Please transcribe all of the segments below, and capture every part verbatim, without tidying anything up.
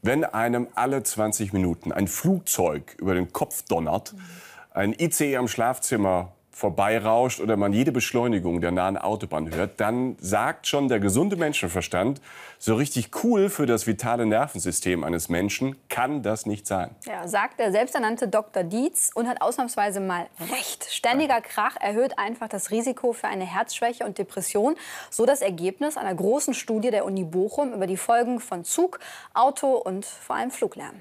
Wenn einem alle zwanzig Minuten ein Flugzeug über den Kopf donnert, ein I C E am Schlafzimmer vorbeirauscht oder man jede Beschleunigung der nahen Autobahn hört, dann sagt schon der gesunde Menschenverstand, so richtig cool für das vitale Nervensystem eines Menschen kann das nicht sein. Ja, sagt der selbsternannte Doktor Dietz und hat ausnahmsweise mal recht. Ständiger Krach erhöht einfach das Risiko für eine Herzschwäche und Depression. So das Ergebnis einer großen Studie der Uni Bochum über die Folgen von Zug, Auto und vor allem Fluglärm.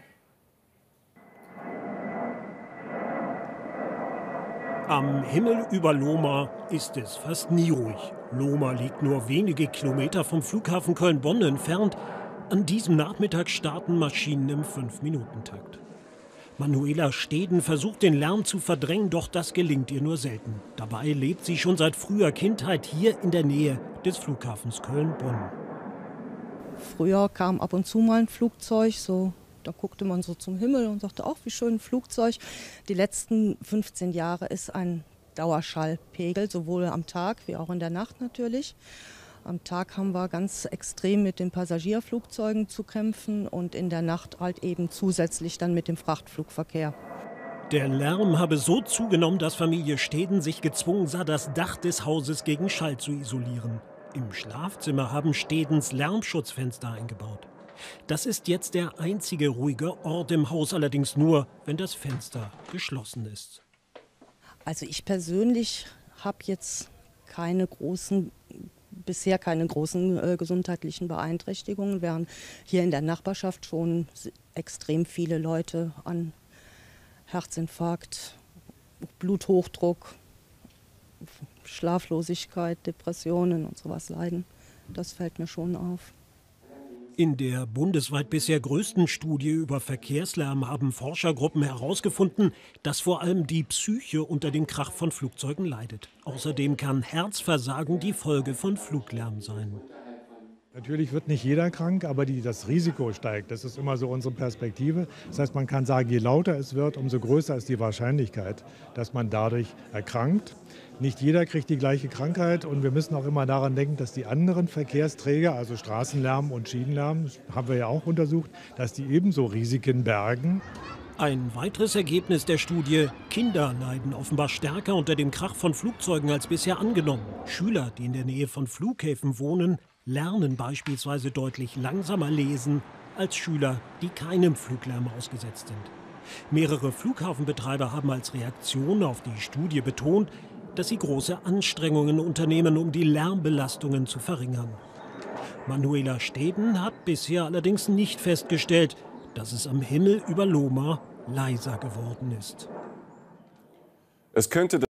Am Himmel über Lohmar ist es fast nie ruhig. Lohmar liegt nur wenige Kilometer vom Flughafen Köln-Bonn entfernt. An diesem Nachmittag starten Maschinen im fünf Minuten Takt. Manuela Steden versucht, den Lärm zu verdrängen, doch das gelingt ihr nur selten. Dabei lebt sie schon seit früher Kindheit hier in der Nähe des Flughafens Köln-Bonn. Früher kam ab und zu mal ein Flugzeug, so. Da guckte man so zum Himmel und sagte, ach, wie schön ein Flugzeug. Die letzten fünfzehn Jahre ist ein Dauerschallpegel, sowohl am Tag wie auch in der Nacht natürlich. Am Tag haben wir ganz extrem mit den Passagierflugzeugen zu kämpfen und in der Nacht halt eben zusätzlich dann mit dem Frachtflugverkehr. Der Lärm habe so zugenommen, dass Familie Steden sich gezwungen sah, das Dach des Hauses gegen Schall zu isolieren. Im Schlafzimmer haben Stedens Lärmschutzfenster eingebaut. Das ist jetzt der einzige ruhige Ort im Haus, allerdings nur, wenn das Fenster geschlossen ist. Also ich persönlich habe jetzt keine großen, bisher keine großen äh, gesundheitlichen Beeinträchtigungen, während hier in der Nachbarschaft schon extrem viele Leute an Herzinfarkt, Bluthochdruck, Schlaflosigkeit, Depressionen und sowas leiden. Das fällt mir schon auf. In der bundesweit bisher größten Studie über Verkehrslärm haben Forschergruppen herausgefunden, dass vor allem die Psyche unter dem Krach von Flugzeugen leidet. Außerdem kann Herzversagen die Folge von Fluglärm sein. Natürlich wird nicht jeder krank, aber die, das Risiko steigt. Das ist immer so unsere Perspektive. Das heißt, man kann sagen, je lauter es wird, umso größer ist die Wahrscheinlichkeit, dass man dadurch erkrankt. Nicht jeder kriegt die gleiche Krankheit und wir müssen auch immer daran denken, dass die anderen Verkehrsträger, also Straßenlärm und Schienenlärm, haben wir ja auch untersucht, dass die ebenso Risiken bergen. Ein weiteres Ergebnis der Studie: Kinder leiden offenbar stärker unter dem Krach von Flugzeugen als bisher angenommen. Schüler, die in der Nähe von Flughäfen wohnen, lernen beispielsweise deutlich langsamer lesen als Schüler, die keinem Fluglärm ausgesetzt sind. Mehrere Flughafenbetreiber haben als Reaktion auf die Studie betont, dass sie große Anstrengungen unternehmen, um die Lärmbelastungen zu verringern. Manuela Steden hat bisher allerdings nicht festgestellt, dass es am Himmel über Lohmar leiser geworden ist. Es könnte